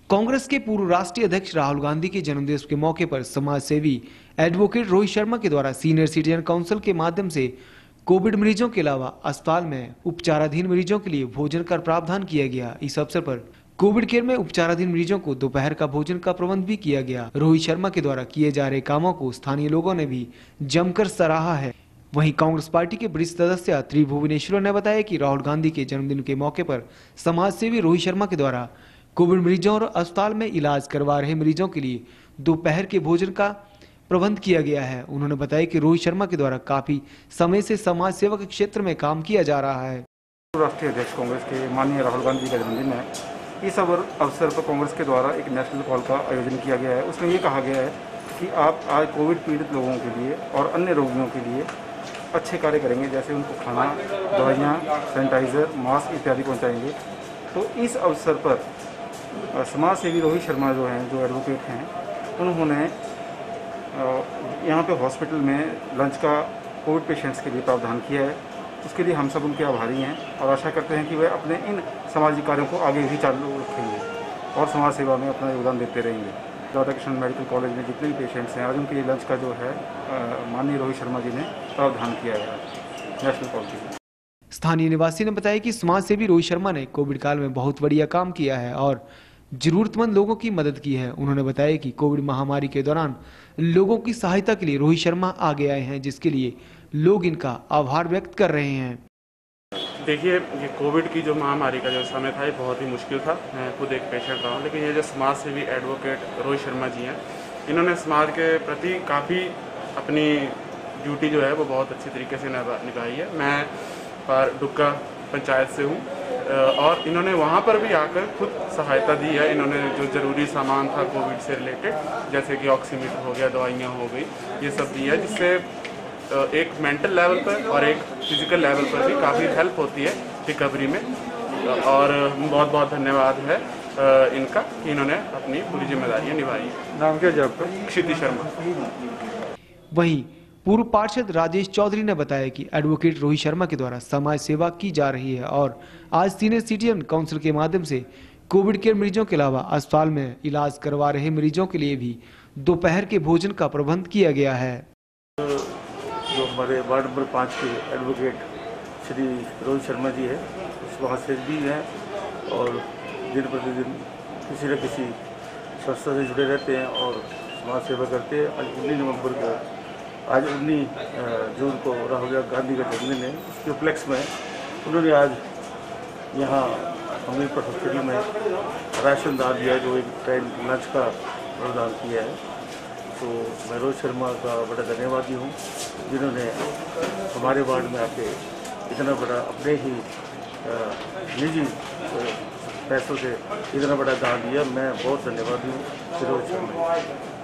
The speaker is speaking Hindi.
कांग्रेस के पूर्व राष्ट्रीय अध्यक्ष राहुल गांधी के जन्मदिवस के मौके पर समाज सेवी एडवोकेट रोहित शर्मा के द्वारा सीनियर सिटीजन काउंसिल के माध्यम से कोविड मरीजों के अलावा अस्पताल में उपचाराधीन मरीजों के लिए भोजन का प्रावधान किया गया। इस अवसर पर कोविड केयर में उपचाराधीन मरीजों को दोपहर का भोजन का प्रबंध भी किया गया। रोहित शर्मा के द्वारा किए जा रहे कामों को स्थानीय लोगों ने भी जमकर सराहा है। वहीं कांग्रेस पार्टी के वरिष्ठ सदस्य त्रिभुवनेश्वर ने बताया कि राहुल गांधी के जन्मदिन के मौके पर समाज सेवी रोहित शर्मा के द्वारा कोविड मरीजों और अस्पताल में इलाज करवा रहे मरीजों के लिए दोपहर के भोजन का प्रबंध किया गया है। उन्होंने बताया कि रोहित शर्मा के द्वारा काफी समय से समाज सेवा के क्षेत्र में काम किया जा रहा है। राष्ट्रीय अध्यक्ष कांग्रेस के माननीय राहुल गांधी का जन्मदिन है। इस अवसर पर कांग्रेस के द्वारा एक नेशनल कॉल का आयोजन किया गया है। उसमें ये कहा गया है कि आप आज कोविड पीड़ित लोगों के लिए और अन्य रोगियों के लिए अच्छे कार्य करेंगे, जैसे उनको खाना, दवाइयाँ, सैनिटाइज़र, मास्क इत्यादि पहुँचाएंगे। तो इस अवसर पर समाज सेवी रोहित शर्मा जो एडवोकेट हैं, उन्होंने यहाँ पे हॉस्पिटल में लंच का कोविड पेशेंट्स के लिए प्रावधान किया है। उसके लिए हम सब उनके आभारी हैं और आशा करते हैं कि वे अपने इन सामाजिक कार्यों को आगे भी चालू रखेंगे और समाज सेवा में अपना योगदान देते रहेंगे। राधा कृष्ण मेडिकल कॉलेज में जितने भी पेशेंट्स हैं, आज उनके लिए लंच का जो है माननीय रोहित शर्मा जी ने प्रावधान किया है नेशनल कॉल के। स्थानीय निवासी ने बताया कि समाज सेवी रोहित शर्मा ने कोविड काल में बहुत बढ़िया काम किया है और जरूरतमंद लोगों की मदद की है। उन्होंने बताया कि कोविड महामारी के दौरान लोगों की सहायता के लिए रोहित शर्मा आगे आए हैं, जिसके लिए लोग इनका आभार व्यक्त कर रहे हैं। देखिए, ये कोविड की जो महामारी का जो समय था, ये बहुत ही मुश्किल था। मैं खुद एक पेशेंट रहा हूँ, लेकिन ये जो समाज सेवी एडवोकेट रोहित शर्मा जी हैं, इन्होंने समाज के प्रति काफ़ी अपनी ड्यूटी जो है वो बहुत अच्छी तरीके से निभाई है। मैं डुक्का पंचायत से हूँ और इन्होंने वहाँ पर भी आकर खुद सहायता दी है। इन्होंने जो ज़रूरी सामान था कोविड से रिलेटेड, जैसे कि ऑक्सीमीटर हो गया, दवाइयाँ हो गई, ये सब दी है, जिससे एक मेंटल लेवल पर और एक फिजिकल लेवल पर भी काफ़ी हेल्प होती है रिकवरी में। और बहुत बहुत धन्यवाद है इनका कि इन्होंने अपनी पूरी जिम्मेदारियाँ निभाई। नाम क्या है आपका? क्षिति शर्मा। वहीं पूर्व पार्षद राजेश चौधरी ने बताया कि एडवोकेट रोहित शर्मा के द्वारा समाज सेवा की जा रही है और आज सीनियर सिटीजन काउंसिल के माध्यम से कोविड केयर मरीजों के अलावा अस्पताल में इलाज करवा रहे मरीजों के लिए भी दोपहर के भोजन का प्रबंध किया गया है। जो हमारे वार्ड नंबर 5 के एडवोकेट श्री रोहित शर्मा जी है, समाज सेवी भी हैं और दिन प्रतिदिन किसी न किसी संस्था से जुड़े रहते हैं और समाज सेवा करते हैं। आज 19 जून को राहुल गांधी का जन्मदिन है। उसके उपलक्ष्य में उन्होंने आज यहाँ हमीरपुर हॉस्पिटल में राशन दान दिया, जो एक टाइम लंच का प्रदान किया है। तो मैं रोहित शर्मा का बड़ा धन्यवादी हूँ, जिन्होंने हमारे वार्ड में आके इतना बड़ा अपने ही निजी पैसों से इतना बड़ा दान दिया। मैं बहुत धन्यवादी हूँ रोहित शर्मा।